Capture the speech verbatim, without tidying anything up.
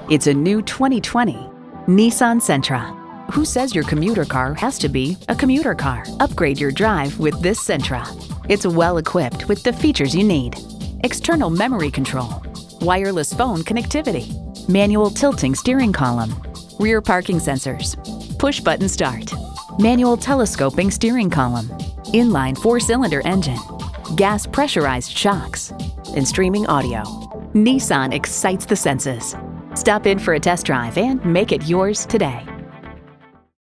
It's a new twenty twenty Nissan Sentra. Who says your commuter car has to be a commuter car? Upgrade your drive with this Sentra. It's well equipped with the features you need: external memory control, wireless phone connectivity, manual tilting steering column, rear parking sensors, push-button start, manual telescoping steering column, inline four-cylinder engine, gas pressurized shocks, and streaming audio. Nissan excites the senses. Stop in for a test drive and make it yours today.